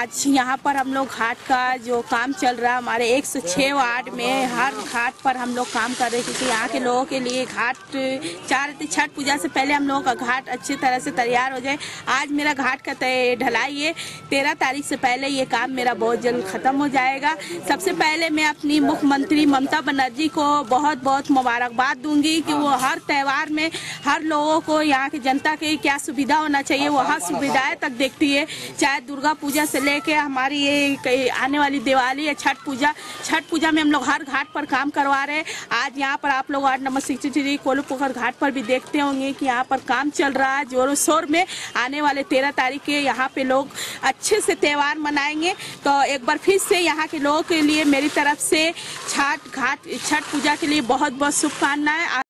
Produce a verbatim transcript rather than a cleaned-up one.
आज यहाँ पर हम लोग घाट का जो काम चल रहा है, हमारे एक सौ छह वार्ड में हर घाट पर हम लोग काम कर रहे हैं, क्योंकि यहाँ के लोगों के लिए घाट चाह रहे थे छठ पूजा से पहले हम लोगों का घाट अच्छी तरह से तैयार हो जाए। आज मेरा घाट का ढलाई है, तेरह तारीख से पहले ये काम मेरा बहुत जल्द खत्म हो जाएगा। सबसे पहले मैं अपनी मुख्यमंत्री ममता बनर्जी को बहुत बहुत मुबारकबाद दूंगी कि वो हर त्यौहार में हर लोगों को, यहाँ की जनता की क्या सुविधा होना चाहिए वो हर सुविधाएं तक देखती है। चाहे दुर्गा पूजा से लेके हमारी ये आने वाली दिवाली या छठ पूजा, छठ पूजा में हम लोग हर घाट पर काम करवा रहे हैं। आज यहाँ पर आप लोग वार्ड नंबर सिक्सटी कोल्लू पोखर घाट पर भी देखते होंगे कि यहाँ पर काम चल रहा है जोरों शोर में। आने वाले तेरह तारीख के यहाँ पे लोग अच्छे से त्यौहार मनाएंगे। तो एक बार फिर से यहाँ के लोगों के लिए मेरी तरफ से छठ घाट छठ पूजा के लिए बहुत बहुत शुभकामनाएं।